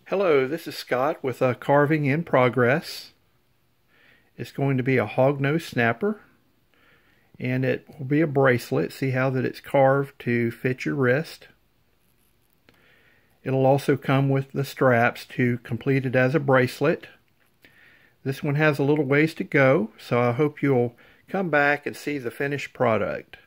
Hello, this is Scott with a carving in progress. It's going to be a hognose snapper, and it will be a bracelet. See how that it's carved to fit your wrist. It'll also come with the straps to complete it as a bracelet. This one has a little ways to go, so I hope you'll come back and see the finished product.